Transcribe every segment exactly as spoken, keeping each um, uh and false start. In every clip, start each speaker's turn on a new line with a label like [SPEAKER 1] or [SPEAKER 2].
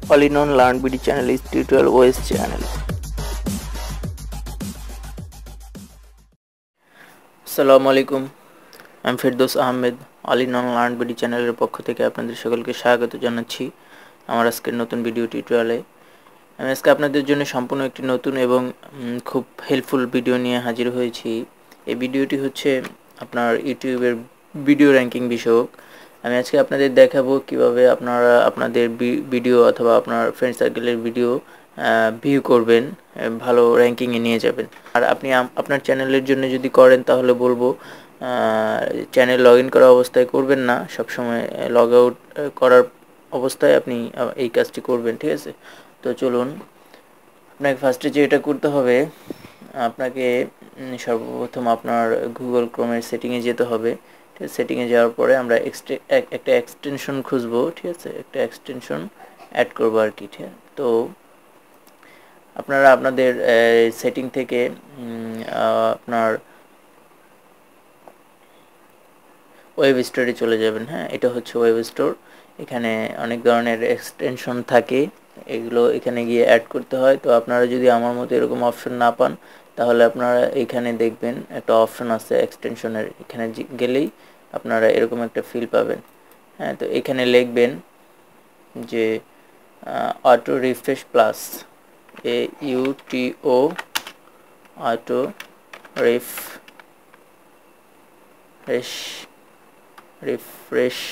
[SPEAKER 1] all-in-one Learn B D channel is tutorial O S channel. আসসালামু আলাইকুম, আমি Ferdous Ahmed. all-in-one Learn B D চ্যানেলের পক্ষ থেকে আপনাদের সকলকে স্বাগত জানাচ্ছি আমার আজকের নতুন ভিডিও টিউটোরিয়ালে। আমি আজকে আপনাদের জন্য সম্পূর্ণ একটি নতুন এবং খুব হেল্পফুল ভিডিও নিয়ে হাজির হয়েছি। এই ভিডিওটি হচ্ছে আপনার ইউটিউবের ভিডিও র্যাঙ্কিং বিষয়ক। আমি আজকে আপনাদের দেখাবো কিভাবে আপনারা আপনাদের ভিডিও অথবা আপনার ফ্রেন্ড সার্কেলের ভিডিও ভিউ করবেন, ভালো র্যাঙ্কিংয়ে নিয়ে যাবেন। আর আপনি আপনার চ্যানেলের জন্য যদি করেন তাহলে বলবো চ্যানেল লগ ইন করা অবস্থায় করবেন না, সবসময় লগ আউট করার অবস্থায় আপনি এই কাজটি করবেন, ঠিক আছে? তো চলুন, আপনাকে ফার্স্টে যে এটা করতে হবে, আপনাকে সর্বপ্রথম আপনার গুগল ক্রোমের সেটিংয়ে যেতে হবে। ঠিক আছে, সেটিংয়ে যাওয়ার পরে আমরা একটা এক্সটেনশন খুঁজবো, ঠিক আছে? একটা এক্সটেনশন অ্যাড করবো আর কি। ঠিক আছে, তো আপনারা আপনাদের সেটিং থেকে আপনার ওয়েব স্টোরে চলে যাবেন। হ্যাঁ, এটা হচ্ছে ওয়েব স্টোর। এখানে অনেক ধরনের এক্সটেনশন থাকে, এগুলো এখানে গিয়ে অ্যাড করতে হয়। তো আপনারা যদি আমার মতো এরকম অপশন না পান তাহলে আপনারা এখানে দেখবেন একটা অপশন আছে এক্সটেনশনের, এখানে গেলেই আপনারা এরকম একটা ফিল পাবেন। হ্যাঁ, তো এখানে লিখবেন যে auto refresh plus, A U T O auto refresh refresh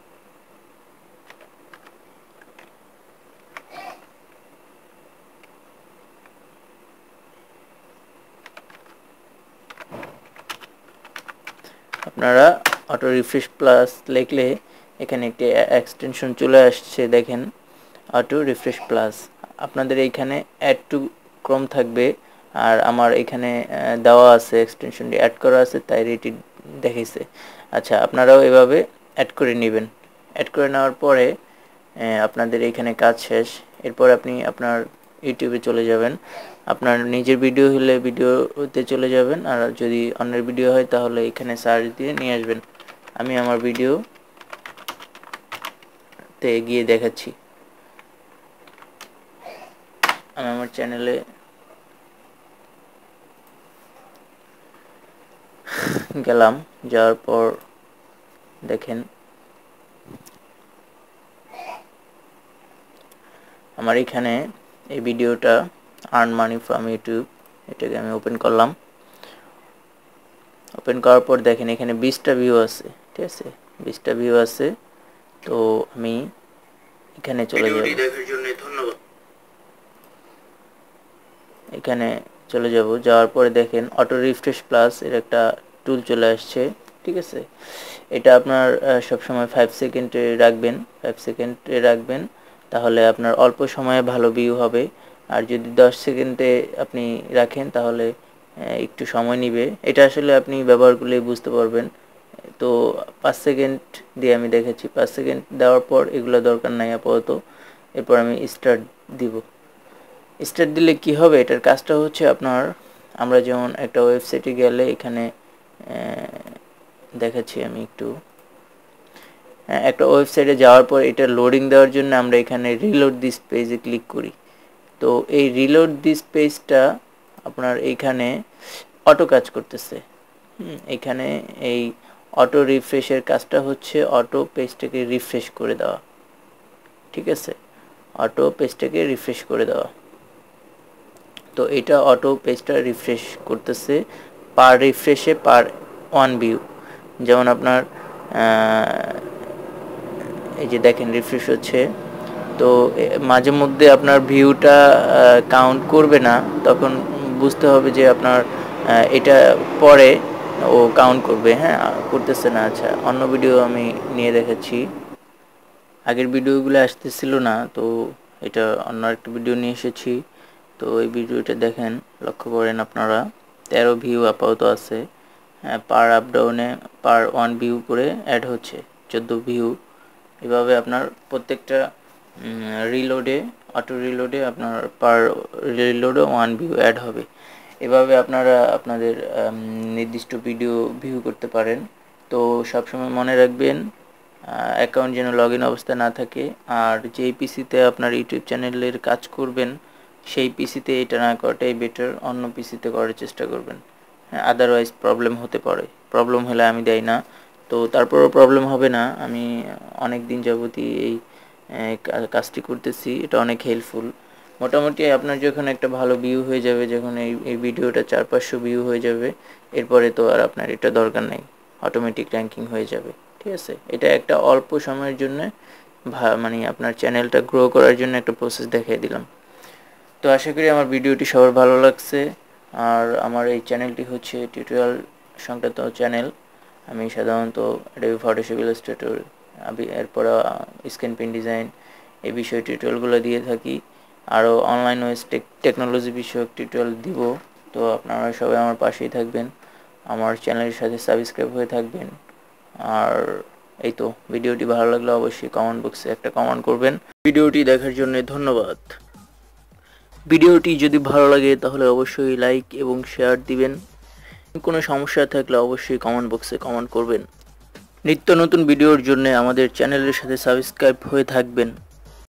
[SPEAKER 1] আপনারা অটো রিফ্রেশ প্লাস লিখলে এখানে একটি এক্সটেনশন চলে আসছে, দেখেন অটো রিফ্রেশ প্লাস। আপনাদের এইখানে অ্যাড টু ক্রোম থাকবে, আর আমার এখানে দেওয়া আছে এক্সটেনশনটি অ্যাড করা আছে, তাই এটি দেখাইছে। আচ্ছা, আপনারাও এভাবে অ্যাড করে নেবেন। অ্যাড করে নেওয়ার পরে আপনাদের এইখানে কাজ শেষ। এরপর আপনি আপনার ইউটিউবে চলে যাবেন। আপনার নিজের ভিডিও হলে ভিডিওতে চলে যাবেন, আর যদি অন্যের ভিডিও হয় তাহলে এখানে সার্চ দিয়ে নিয়ে আসবেন। আমি আমার ভিডিওতে গিয়ে দেখাচ্ছি। আমি আমার চ্যানেলে গেলাম, যাওয়ার পর দেখেন আমার এখানে এই ভিডিওটা আর্ন মানি ফ্রম ইউটিউব, এটাকে আমি ওপেন করলাম। ওপেন করার পর দেখেন এখানে বিশটা ভিউ আছে, ঠিক আছে? বিশটা ভিউ আছে। তো আমি এখানে চলে যাব, এখানে চলে যাব। যাওয়ার পরে দেখেন অটো রিফ্রেশ প্লাস এর একটা টুল চলে আসছে, ঠিক আছে? এটা আপনার সবসময় ফাইভ সেকেন্ডে রাখবেন, ফাইভ সেকেন্ডে রাখবেন, তাহলে আপনার অল্প সময়ে ভালো ভিউ হবে। আর যদি দশ সেকেন্ডে আপনি রাখেন তাহলে একটু সময় নেবে। এটা আসলে আপনি ব্যবহার করলে বুঝতে পারবেন। তো পাঁচ সেকেন্ড দিয়ে আমি দেখাচ্ছি। পাঁচ সেকেন্ড দেওয়ার পর এগুলো দরকার নাই আপাতত। এরপর আমি স্টার্ট দিব। স্টার্ট দিলে কি হবে, এটার কাজটা হচ্ছে আপনার, আমরা যেমন একটা ওয়েবসাইটে গেলে এখানে দেখাচ্ছি আমি একটু, একটা ওয়েবসাইটে যাওয়ার পর এটা লোডিং দেওয়ার জন্য আমরা এখানে রিলোড দিস পেজে ক্লিক করি। তো এই রিলোড দিস পেজটা আপনার এইখানে অটো কাজ করতেছে। এখানে এই অটো রিফ্রেশের কাজটা হচ্ছে অটো পেজটাকে রিফ্রেশ করে দেওয়া, ঠিক আছে? অটো পেজটাকে রিফ্রেশ করে দেওয়া। তো এটা অটো পেজটা রিফ্রেশ করতেছে পার রিফ্রেশে পার ওয়ান ভিউ। যেমন আপনার এই যে দেখেন রিফ্রেশ হচ্ছে, তো মাঝে মধ্যে আপনার ভিউটা কাউন্ট করবে না, তখন বুঝতে হবে যে আপনার এটা পরে ও কাউন্ট করবে। হ্যাঁ, করতেছে না। আচ্ছা, অন্য ভিডিও আমি নিয়ে দেখাচ্ছি। আগের ভিডিওগুলো আসতেছিল না, তো এটা অন্য একটা ভিডিও নিয়ে এসেছি। তো এই ভিডিওটা দেখেন, লক্ষ্য করেন আপনারা তেরো ভিউ আপাতত আছে। হ্যাঁ, পার আপ ডাউনে পার ওয়ান ভিউ করে অ্যাড হচ্ছে চোদ্দো ভিউ। এভাবে আপনার প্রত্যেকটা রিলোডে, অটো রিলোডে আপনার পার রিলোডে ওয়ান ভিউ অ্যাড হবে। এভাবে আপনারা আপনাদের নির্দিষ্ট ভিডিও ভিউ করতে পারেন। তো সবসময় মনে রাখবেন অ্যাকাউন্ট যেন লগ ইন অবস্থায় না থাকে। আর যেই পিসিতে আপনার ইউটিউব চ্যানেলের কাজ করবেন সেই পিসিতে এটা না করাটাই বেটার, অন্য পিসিতে করার চেষ্টা করবেন। হ্যাঁ, আদারওয়াইজ প্রবলেম হতে পারে। প্রবলেম হলে আমি দেই না, তো তারপরেও প্রবলেম হবে না। আমি অনেক দিন যাবতই এই কাজটি করতেছি, এটা অনেক হেল্পফুল। মোটামুটি আপনার যখন একটা ভালো ভিউ হয়ে যাবে, যখন এই এই ভিডিওটা চার পাঁচশো ভিউ হয়ে যাবে, এরপরে তো আর আপনার এটা দরকার নেই, অটোমেটিক র্যাঙ্কিং হয়ে যাবে। ঠিক আছে, এটা একটা অল্প সময়ের জন্য মানে আপনার চ্যানেলটা গ্রো করার জন্য একটা প্রসেস দেখিয়ে দিলাম। তো আশা করি আমার ভিডিওটি সবার ভালো লাগছে। আর আমার এই চ্যানেলটি হচ্ছে টিউটোরিয়াল সংক্রান্ত চ্যানেল। আমি সাধারণত অ্যাডোবি ফটোশপ, ইলাস্ট্রেটর, এরপর স্ক্রিন প্রিন্ট ডিজাইন এই বিষয়ে টিউটোরিয়ালগুলো দিয়ে থাকি। আরও অনলাইন ওয়েস টেকনোলজি বিষয়ক টিউটোরিয়াল দিব। তো আপনারা সবাই আমার পাশেই থাকবেন, আমার চ্যানেলের সাথে সাবস্ক্রাইব হয়ে থাকবেন। আর এই তো, ভিডিওটি ভালো লাগলে অবশ্যই কমেন্ট বক্সে একটা কমেন্ট করবেন। ভিডিওটি দেখার জন্য ধন্যবাদ। ভিডিওটি যদি ভালো লাগে তাহলে অবশ্যই লাইক এবং শেয়ার দিবেন। কোনো সমস্যা থাকলে অবশ্যই কমেন্ট বক্সে কমেন্ট করবেন। নিত্য নতুন ভিডিওর জন্য আমাদের চ্যানেলের সাথে সাবস্ক্রাইব হয়ে থাকবেন।